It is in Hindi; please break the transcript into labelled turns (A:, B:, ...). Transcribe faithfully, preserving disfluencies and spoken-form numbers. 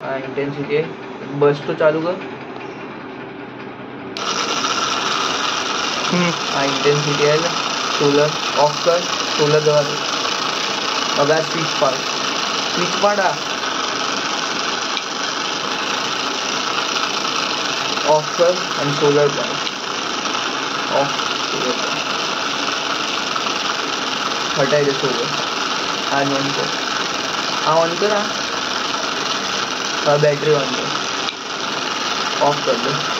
A: हाँ इंटेंसिटी है, बस तो चालू कर। हाँ इंटेंसिटी है, सोलर ऑफ कर, सोलर दबा दे। अब यार स्विच पार, स्विच पाड़ा ऑफ कर एंड सोलर पार ऑफ, हटाई दे सोलर। हाँ ऑन कर, हाँ ऑन कर, हाँ बैटरी ऑन कर, ऑफ कर दे।